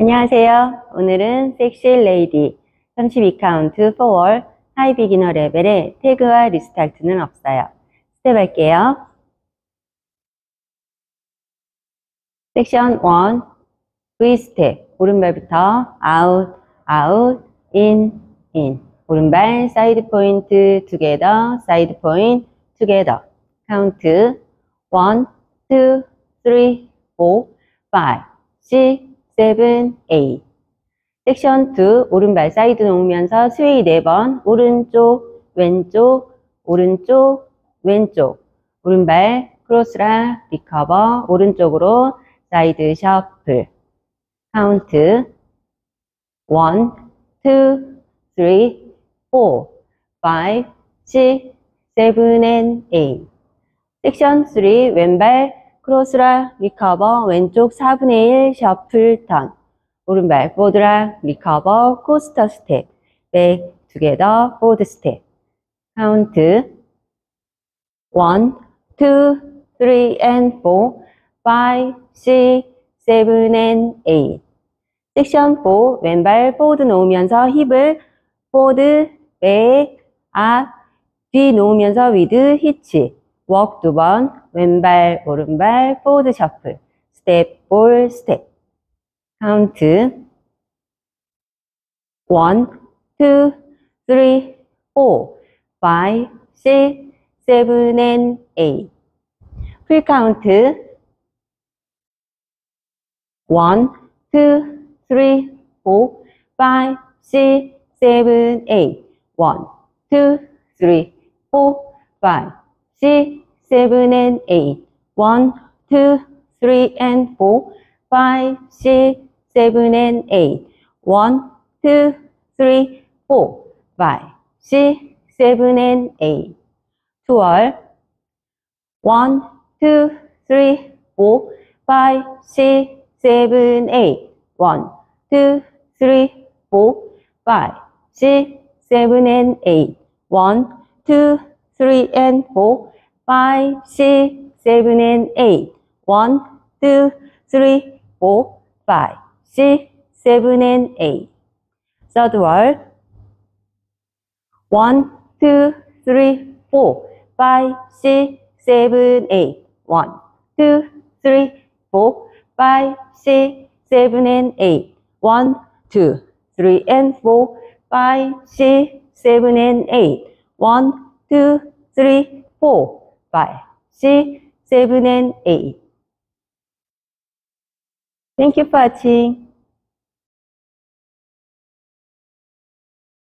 안녕하세요. 오늘은 섹시 레이디 32카운트 4월 하이 비기너 레벨의 태그와 리스타트는 없어요. 스텝 할게요. 섹션 1 V 스텝 오른발부터 아웃 아웃 인 인 오른발 사이드 포인트 투게더 사이드 포인트 투게더 카운트 1 2 3 4 5 6 7, 8. 섹션 2, 오른발 사이드 놓으면서 스웨이 4번, 오른쪽, 왼쪽, 오른쪽, 왼쪽. 오른발 크로스라 리커버, 오른쪽으로 사이드 셔플. 카운트 1, 2, 3, 4, 5, 6, 7, and 8. 섹션 3, 왼발 크로스라 리커버 왼쪽 4분의 1 셔플 턴 오른발 포드라 리커버 코스터 스텝 백 투게더 포드 스텝 카운트 1, 2, 3 and 4 5, 6, 7 and 8 섹션 4 왼발 포드 놓으면서 힙을 포드 백 앞 뒤 놓으면서 위드 히치 워크 2번, 왼발, 오른발, 포드 셔플, 스텝, 볼, 스텝. 카운트 1, 2, 3, 4, 5, 6, 7, and 8. 풀 카운트 1, 2, 3, 4, 5, 6, 7, 8. 1, 2, 3, 4, 5, 6, 7, and 8. 1, 2, 3, and 4, 5, 6, 7, and 8. 1, 2, 3, 4, 5, 6, 7, and 8. 12. 1, 2, 3, 4, 5, 6, 7, 8. 1, 2, 3, 4, 5, 6, 7, and 8. 1, 2, 3, and 4, 5, 6, 7, and 8. 1, 2, 3, 4, 5, 6, 7, and 8. Third word. 1, 2, 3, 4, 5, 6, 7, 8. 1, 2, 3, 4, 5, 6, 7, and 8. 1, 2, 3, and 4, 5, 6, 7, and 8. 1, 2, 3, 4, 5, 6, 7, and 8. Thank you for watching.